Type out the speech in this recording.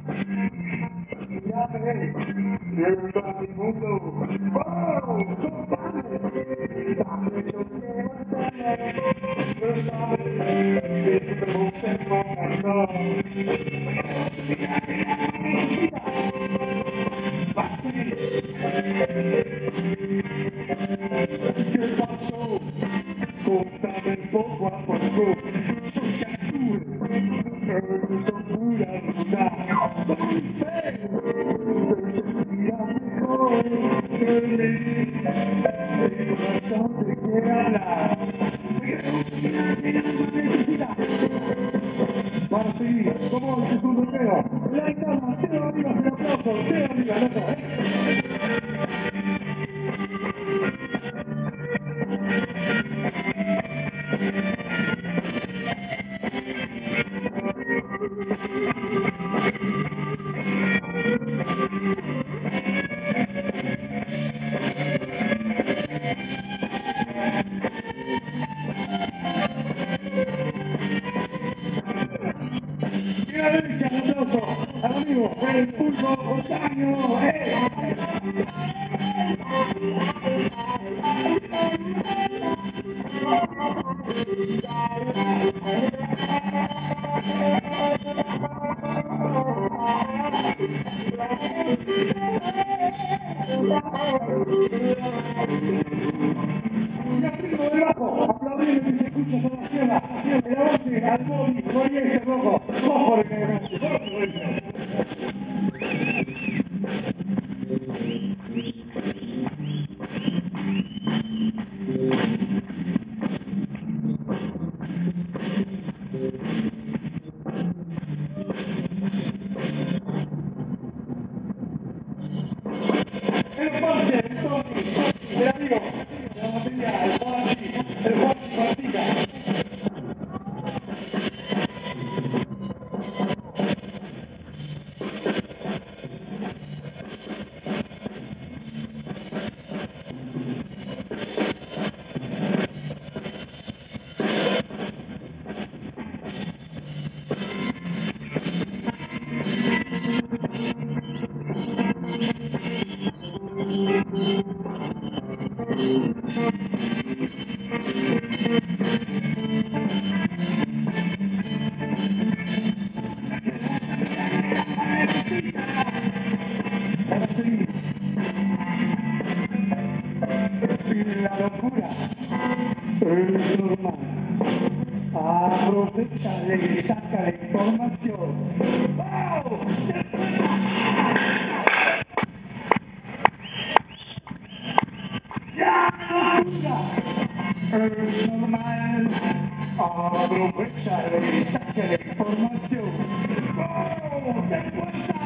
Ya veré, llega a mi mundo. ¡Oh, compadre! Dame lo que vas a hacer. No sabes, vivimos en momento. ¿Qué pasó? Contame poco a poco. Yo te azul, eres oscura ruda. Doy fe, pero se mira mejor que mí. El corazón te quiere hablar. Para seguir, como el segundo Recreo. La guitarra, Teo Amigas, un aplauso. Teo Amigas, loco, Y a la derecha, un aplauso al amigo, el pulpo Otaño, Y el primo de abajo, aplaudiendo que se escucha toda la tierra, el avance al móvil, oye ese rojo, ojo de que el Ponce, el Tony, el amigo, la batería, el Juan Martica. Ahora sí, la locura es normal. Aprovecha y saca la información. ¡Wow! ¡La locura es normal! Aprovecha y saca la información. ¡Wow! ¡Qué fuerza!